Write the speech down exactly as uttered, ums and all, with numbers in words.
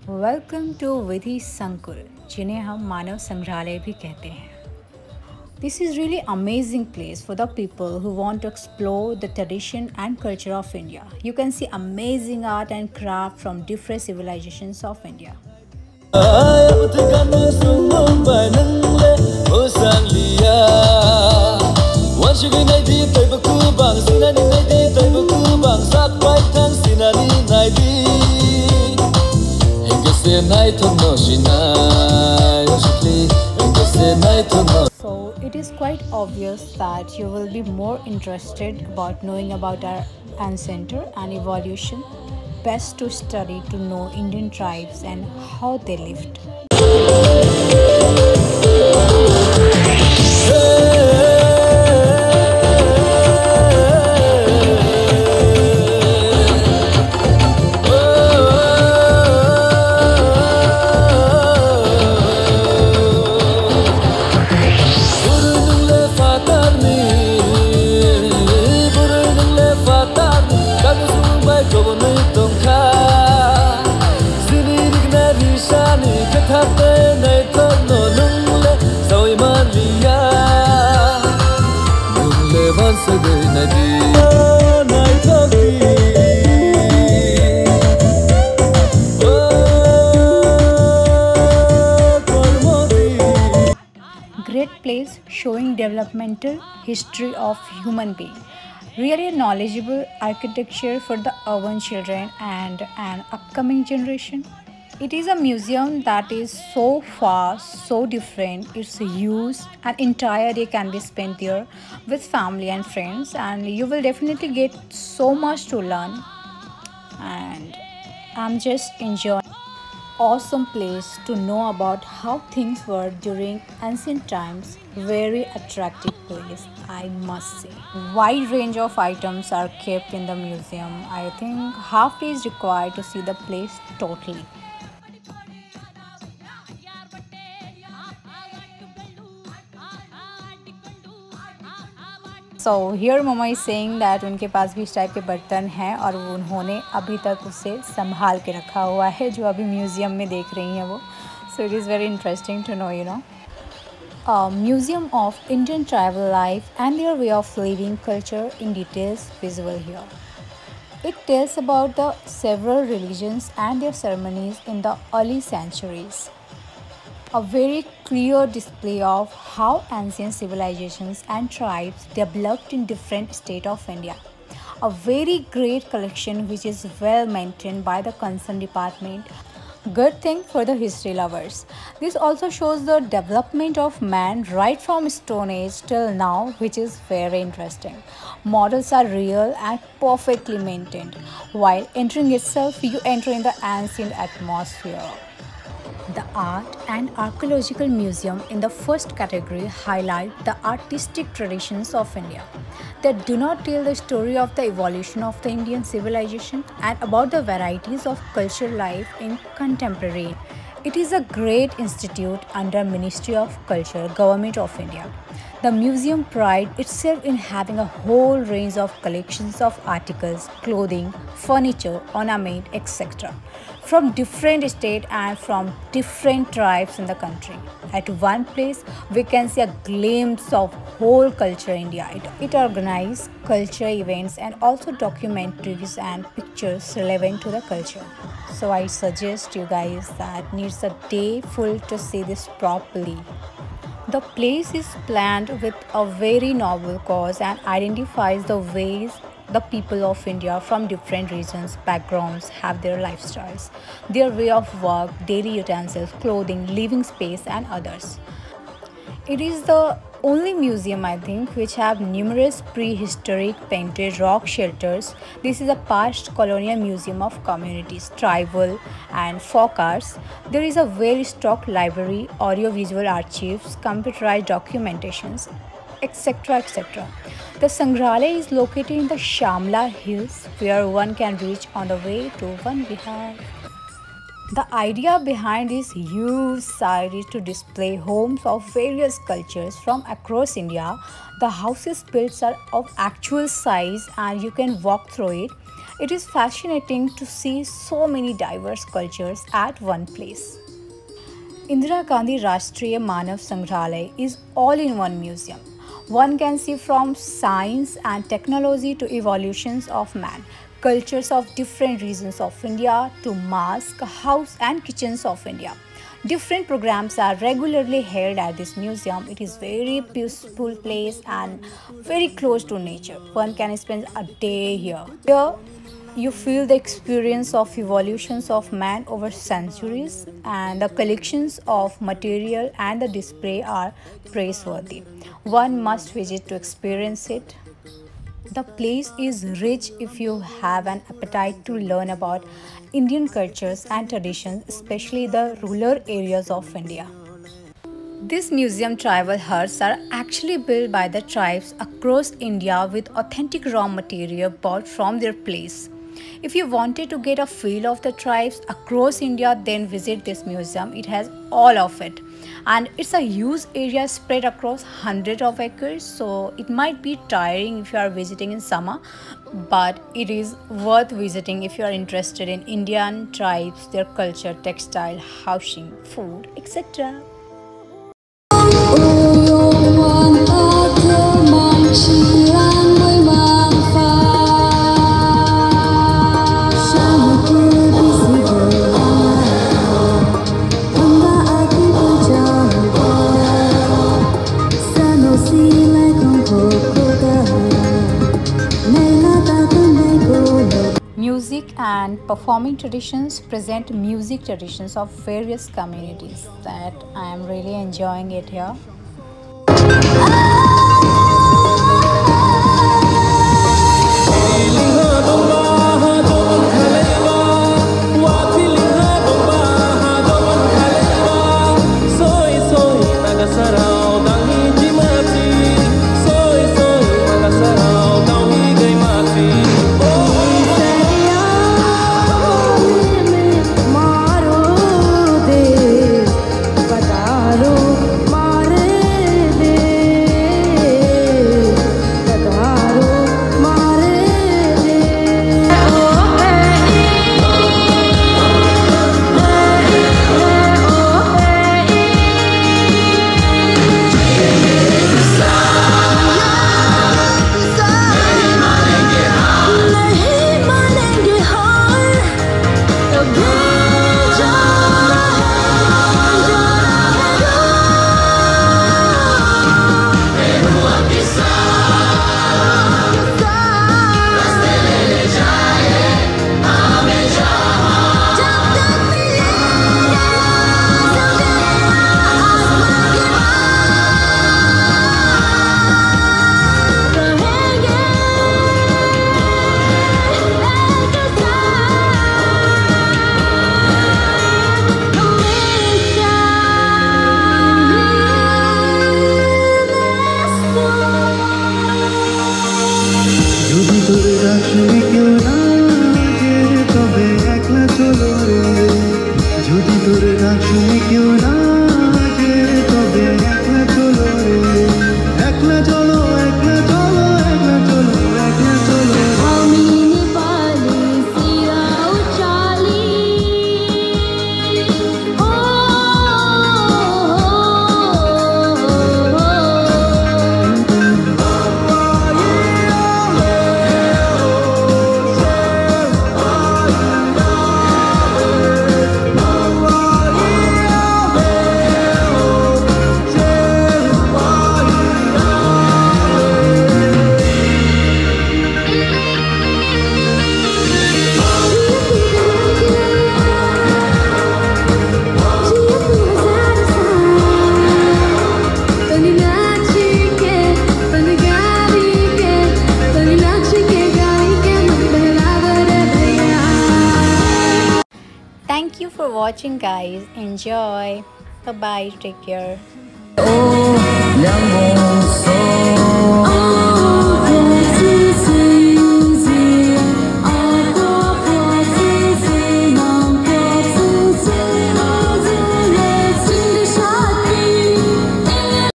Welcome to विधि संकुल, जिन्हें हम मानव संग्रहालय भी कहते हैं. This is really amazing place for the people who want to explore the tradition and culture of India. You can see amazing art and craft from different civilizations of India. So it is quite obvious that you will be more interested about knowing about our ancestor and evolution. Best to study to know Indian tribes and how they lived. Great place showing developmental history of human being. Really knowledgeable architecture for the urban children and an upcoming generation. It is a museum that is so fast, so different. It's huge. An entire day can be spent there with family and friends, and you will definitely get so much to learn. And I'm just enjoying. Awesome place to know about how things were during ancient times. Very attractive place, I must say. Wide range of items are kept in the museum. I think half day is required to see the place totally. So here mama is saying that उनके पास भी इस type के बर्तन हैं और वो उन्होंने अभी तक उसे संभाल के रखा हुआ है, जो अभी म्यूज़ियम में देख रही हैं वो. So it is very interesting to know, you know. Museum of Indian tribal life and their way of living culture in details visible here. It tells about the several religions and their ceremonies in the early centuries. A very clear display of how ancient civilizations and tribes developed in different states of India. A very great collection which is well maintained by the concerned department. Good thing for the history lovers. This also shows the development of man right from Stone Age till now, which is very interesting. Models are real and perfectly maintained. While entering itself, you enter in the ancient atmosphere. The Art and Archaeological Museum in the first category highlight the artistic traditions of India that do not tell the story of the evolution of the Indian civilization and about the varieties of cultural life in contemporary. It is a great institute under Ministry of Culture, Government of India. The museum prides itself in having a whole range of collections of articles, clothing, furniture, ornament, et cetera from different states and from different tribes in the country. At one place, we can see a glimpse of whole culture India. It, it organizes culture events and also documentaries and pictures relevant to the culture. So I suggest you guys that needs a day full to see this properly. The place is planned with a very noble cause and identifies the ways the people of India from different regions, backgrounds have their lifestyles, their way of work, daily utensils, clothing, living space and others. It is the only museum, I think, which have numerous prehistoric painted rock shelters. This is a past colonial museum of communities, tribal and folk arts. There is a well-stocked library, audio-visual archives, computerized documentations, et cetera et cetera. The Sangrahalaya is located in the Shamla Hills, where one can reach on the way to Van Vihar. The idea behind this huge site is to display homes of various cultures from across India. The houses built are of actual size and you can walk through it. It is fascinating to see so many diverse cultures at one place. Indira Gandhi Rashtriya Manav Sangrahalaya is all-in-one museum. One can see from science and technology to evolutions of man, cultures of different regions of India to masks, house and kitchens of India. Different programs are regularly held at this museum. It is very peaceful place and very close to nature. One can spend a day here. Here you feel the experience of evolutions of man over centuries, and the collections of material and the display are praiseworthy. One must visit to experience it. The place is rich if you have an appetite to learn about Indian cultures and traditions, especially the rural areas of India. These museum tribal huts are actually built by the tribes across India with authentic raw material bought from their place. If you wanted to get a feel of the tribes across India, then visit this museum. It has all of it. And it's a huge area spread across hundreds of acres, so it might be tiring if you are visiting in summer, but it is worth visiting if you are interested in Indian tribes, their culture, textile, housing, food, et cetera. Music and performing traditions present music traditions of various communities that I am really enjoying it here. Thank you for watching, guys. Enjoy. Bye bye. Take care.